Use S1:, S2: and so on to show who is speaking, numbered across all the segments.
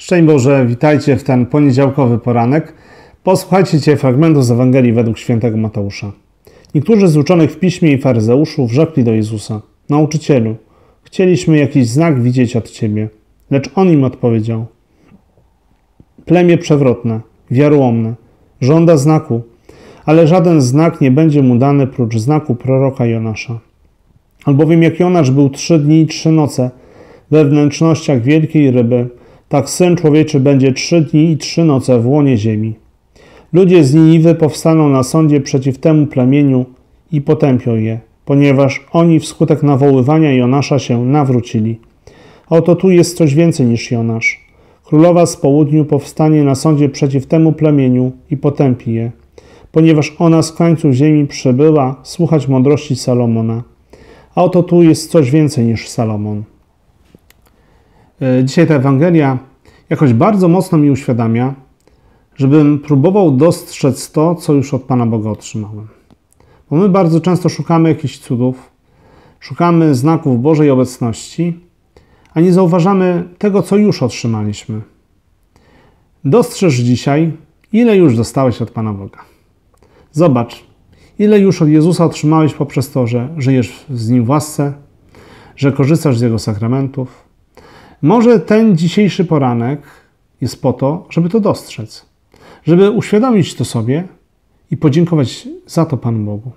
S1: Szczęść Boże, witajcie w ten poniedziałkowy poranek. Posłuchajcie dzisiaj fragmentu z Ewangelii według świętego Mateusza. Niektórzy z uczonych w piśmie i faryzeuszów rzekli do Jezusa: Nauczycielu, chcieliśmy jakiś znak widzieć od Ciebie. Lecz On im odpowiedział: Plemię przewrotne, wiarołomne, żąda znaku, ale żaden znak nie będzie mu dany prócz znaku proroka Jonasza. Albowiem jak Jonasz był 3 dni i 3 noce we wnętrznościach wielkiej ryby, tak Syn Człowieczy będzie 3 dni i 3 noce w łonie ziemi. Ludzie z Niniwy powstaną na sądzie przeciw temu plemieniu i potępią je, ponieważ oni wskutek nawoływania Jonasza się nawrócili. A oto tu jest coś więcej niż Jonasz. Królowa z południu powstanie na sądzie przeciw temu plemieniu i potępi je, ponieważ ona z krańców ziemi przybyła słuchać mądrości Salomona. A oto tu jest coś więcej niż Salomon. Dzisiaj ta Ewangelia jakoś bardzo mocno mi uświadamia, żebym próbował dostrzec to, co już od Pana Boga otrzymałem. Bo my bardzo często szukamy jakichś cudów, szukamy znaków Bożej obecności, a nie zauważamy tego, co już otrzymaliśmy. Dostrzeż dzisiaj, ile już dostałeś od Pana Boga. Zobacz, ile już od Jezusa otrzymałeś poprzez to, że żyjesz z Nim w łasce, że korzystasz z Jego sakramentów. Może ten dzisiejszy poranek jest po to, żeby to dostrzec, żeby uświadomić to sobie i podziękować za to Panu Bogu.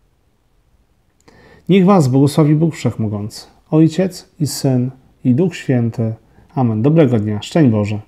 S1: Niech Was błogosławi Bóg Wszechmogący, Ojciec i Syn i Duch Święty. Amen. Dobrego dnia. Szczęść Boże.